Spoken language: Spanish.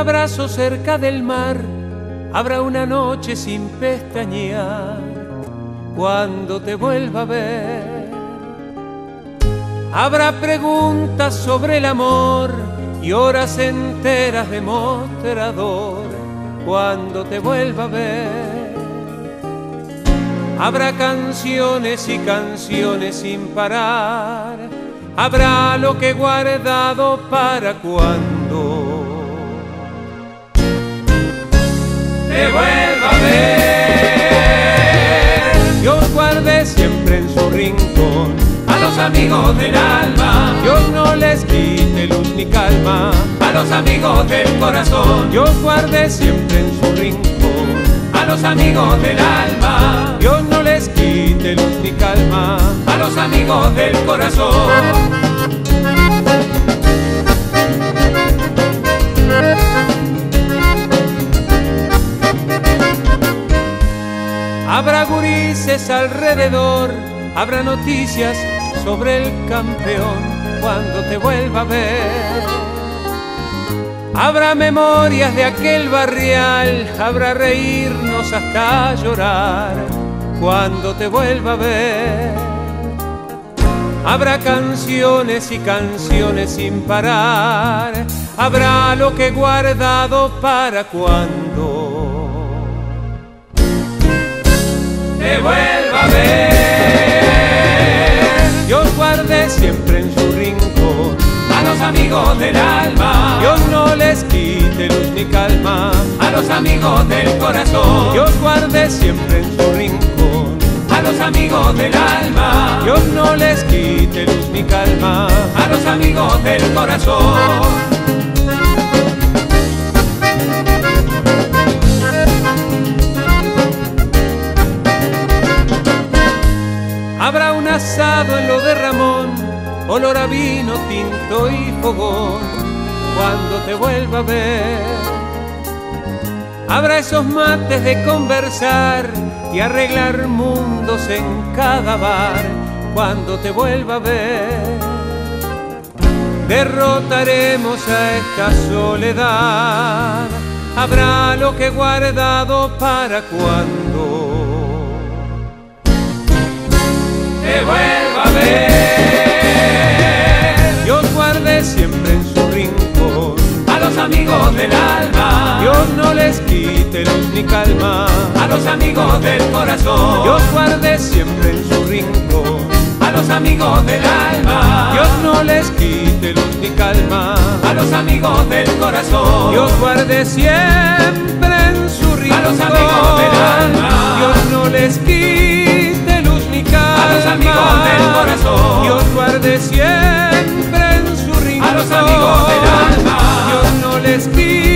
abrazo cerca del mar, habrá una noche sin pestañear cuando te vuelva a ver. Habrá preguntas sobre el amor y horas enteras de mostrador cuando te vuelva a ver. Habrá canciones y canciones sin parar, habrá lo que he guardado para cuando te vuelva a ver. Yo guardé siempre en su rincón a los amigos del alma. Yo no les quite luz ni calma a los amigos del corazón. Yo guardé siempre en su rincón a los amigos del alma. Yo no les quite luz ni calma a los amigos del corazón. Habrá gurises alrededor, habrá noticias sobre el campeón cuando te vuelva a ver. Habrá memorias de aquel barrial, habrá reírnos hasta llorar cuando te vuelva a ver. Habrá canciones y canciones sin parar, habrá lo que he guardado para cuando te vuelva a ver. Yo guardé siempre en su rincón a los amigos del alma. Yo no les quite luz ni calma a los amigos del corazón. Yo guardé siempre en su rincón a los amigos del alma. Yo no les quite luz ni calma a los amigos del corazón. Habrá un asado en lo de Ramón, olor a vino, tinto y fogón cuando te vuelva a ver. Habrá esos mates de conversar y arreglar mundos en cada bar cuando te vuelva a ver. Derrotaremos a esta soledad, habrá lo que he guardado para cuando te vuelva a ver. Yo guardé siempre en su rincón a los amigos del alma. Yo no les quite luz ni calma a los amigos del corazón. Yo guardé siempre en su rincón a los amigos del alma. Yo no les quite luz ni calma a los amigos del corazón. Yo guardé siempre en su rincón a los amigos del alma. Yo no les quite luz ni calma a los amigos del corazón. Yo guardé siempre en su rincón a los amigos del alma. Yo no les quite